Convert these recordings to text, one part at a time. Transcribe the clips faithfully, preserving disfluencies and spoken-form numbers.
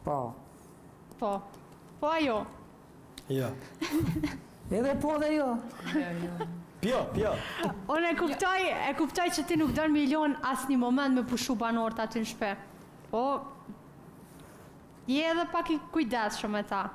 Po. Po. Po ajo. Jo. Edhe po dhe jo. Pjo, pjo. Unë e kuptoj, e kuptoj që ti nuk don milion asë një moment me pushu banorët aty në shpe. Po, je edhe pak i kujdesshëm me ta.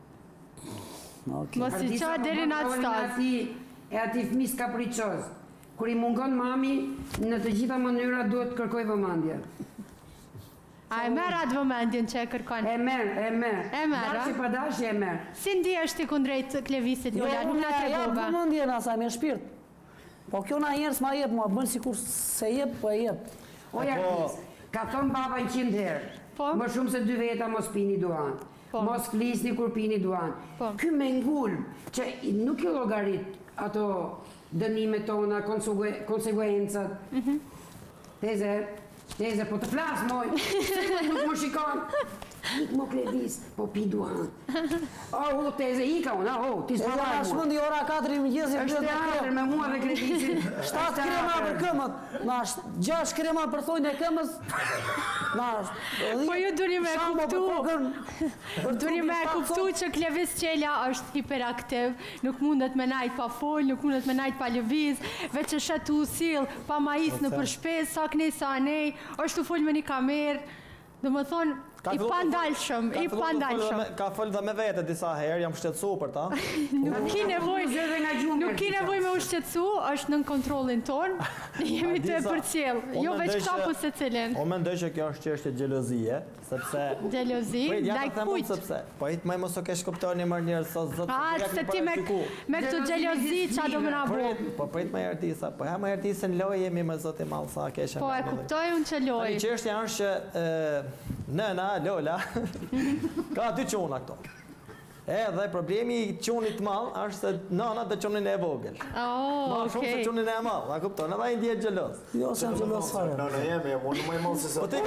Mos i qa deri në atë stadë. E ati fëmis kapriqoz. Kur i mungon mami, në të gjitha mënyra duhet kërkoj vëmendje. A e merr atë vëmendjen që e kërkon? E merr, e merr. E merr, Dashi pa dashi e merr. Si ndihesh ti kundrejt Klevisit, Lola? Nuk na Ja, tregova. vëmendjen asaj me shpirt. Po kjo na njerës ma jep, mua bën sikur se jep, po e jep. O Jartis, ka thonë baba në qind herë. Po. Më shumë se dy veta mos pini duan. Po. Mos flisni kur pini duan. Po. Ky me ngulm, që nuk i llogarit ato dënimet tona, konseguen- konsekuencat. Teze, teze, po të flas moj, se nuk më shikon. Ik më Klevis, po pi duan. O, u, teze, ika unë, o, ti E s'ma dhe marrë na mua. shmundi ora katër i mëgjesi. Është teatr me mua dhe Klevisin. Shtatë krema për këmët, na gjashtë krema për thojnë e këmës, na Po ju duni me kuptu, duni me kuptu që Klevis Qela është hiperaktiv, nuk mundet me najt pa fol, nuk mundet me najt pa lëviz, veç e shet u sill, pa ma is në përshpes, sa knej sa nej, është u fol me një kamerë, dhe më thonë, i pandalshëm, i pandalshëm. Ka folë dhe me vete disa herë, jam shtetësu për ta. Nuk ki nevoj, nuk ki nevoj me u shqetësu, është nën kontrollin ton, jemi të e përcjell, jo veç këta po se cilin. O mendoj që kjo është çështje xhelozie, sepse Xhelozi, ndaj kujt? sepse. Po i më mos o kesh kuptoni më njerëz sot zot. A, se ti me, me këtë xhelozi qa do më na bo? Po prit më Artisa, po ja më Artisën loj jemi me zot i mall sa kesh. Po e kuptoj unë që loj. Tani çështja është që nëna Lola ka dy çuna këto. Edhe problemi i çunit të madh është se nëna të çunin e vogël. Oh, Ma shumë se okay. çunin e madh, a kupton? Edhe ai ndihet xheloz. Jo, se jam xhelos fare. No, no jemi, unë më mos se sa. Po ti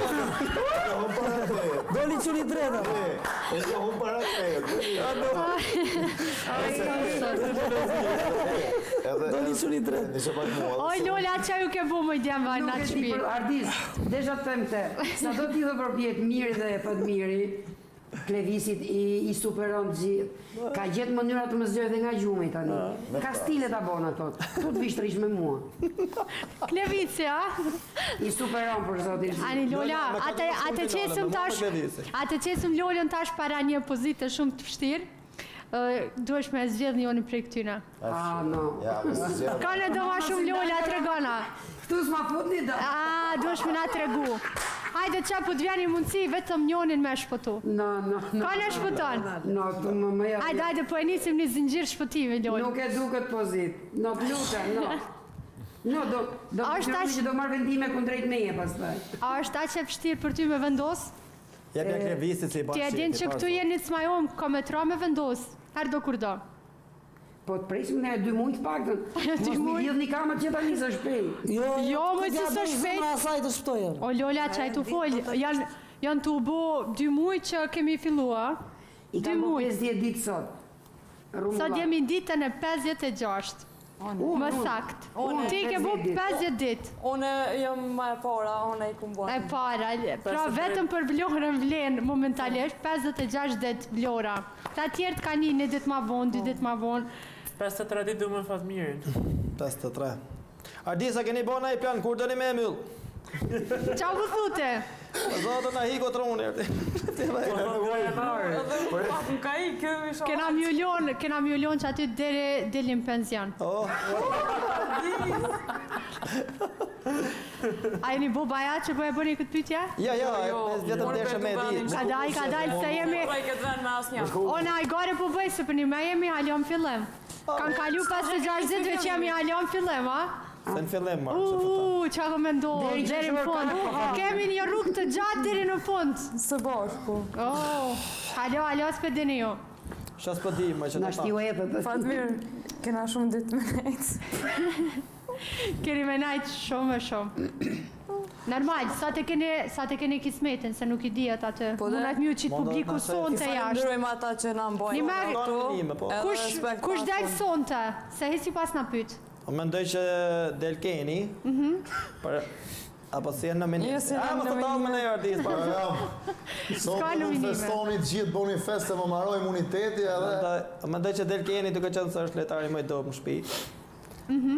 Doli quni dreta. E jo unë para te. Edhe Doli quni dreta. Nisë pak mua. Oj, Lola, që ju ke bu më djemë në Nuk atë e di shpi? për Ardis, desha të them te, sa do t'i dhe përpjet mirë dhe pa të miri, Klevisit i, i superon të gjithë. Ka gjetë mënyra të më zgjoj dhe nga gjumi tani. Ka stile ta bon ato. Tu të vishtrish me mua. Klevici, a? I superon për zotin. Ani Lola, Lola, me atë ka atë shumë qesëm finale, tash, me mua me Klevisi. atë qesëm Lolën tash para një pozite shumë të vështirë. Duhesh me zgjedh njëri prej këtyne. Ah, no. Ja, zgjedh. Ka në do ma shumë Lola, tregona. Këtu s'ma futni do. A, duhesh me na tregu. Hajde qa po të vjeni mundësi, vetëm njonin me shpëtu. No, no, no. Ka në shpëton? No, këtu më më ja. Hajde, hajde, po e nisim një zinxhir shpëtimi, Lolë. Nuk e duket pozit. No, lutem, no. No, do, do Është të aq- që do marrë vendime kundrejt meje pastaj. A është aq e vështirë për ty me vendos? Jepja Klevisit si Ti bashkë. e din që këtu jeni të smajom kometro me vendos, her do kur do. Po të presim ne dy muaj të paktën. Dy Mos mi muaj? lidh një kamë që tani së shpejt. Jo, Jo, më që së shpejt. Zëma asaj të shptojë. O Lola, qaj të fol, janë janë të ubo dy muaj që kemi fillua. I Dy kam po muaj. pesëdhjetë ditë sot. Rrumulla. Sot jemi ditën e pesëdhjetë e gjashtë. Unë, Më unë. sakt. Unë, Ti ke bu pesëdhjetë ditë. pesëdhjetë ditë. Unë jam më e para, unë i kum bërë. E para, pra vetëm për vlorën vlen momentalisht pesëdhjetë e gjashtë ditë vlora. Ta tjerët ka një një ditë ma vonë, dy ditë ma vonë. pesëdhjetë e tre ditë du me Fatmirin. pesëdhjetë e tre. Ardisa keni bona i plan kur dëni me e myll. Qa vë thute? Zotë na hiko truni. Edhe pak më ka i, kjo isha... Kena mjullon, kena mjullon që aty deri dilim penzion. Oh, A jeni bu baja që po e bëni këtë pytja? ja, ja, vetëm deshe me di. Ka dal, ka dal, se jemi... Pra i këtë vend me asë një. Ona i gore po bëj se për një me jemi halon fillim. Kanë kalu pesëdhjetë e gjashtë ditë që jemi halon fillim, a? Se në fillim marrë, që fëta. Uuu, qa ko me ndohë, Deri që deri në shorë fund. ka- Kemi një rrugë të gjatë deri në fund. Së bashku. po. Oh, halo, halo, s'pe dini ju. Shas po di, më që Na të shtiu ta. e për Fatmir, kena shumë ditë me nejtë. Keni me najtë shumë e shumë. Normal, sa të keni, sa të keni kismetin, se nuk i dihet atë. Po dhe- Munat mju qitë Mundet publiku na se- sonë të jashtë. Falenderojmë ata që na mbojnë. Një merë- këtu. Nime, po. Edhe Kush, respekt kush pas del punë. sonte? Se hesi pas na pyt. Mendoj që del Keni. Për Apo si janë nominime? Jo, si A, janë më të talë më nominime. në artist, pa. Ja, sot S'ka nuk nominime. festoni të gjithë, boni fest se më marroj imuniteti edhe... Mendoj mendoj që Del Keni duke qenë se është lojtari më i dobët në shtëpi.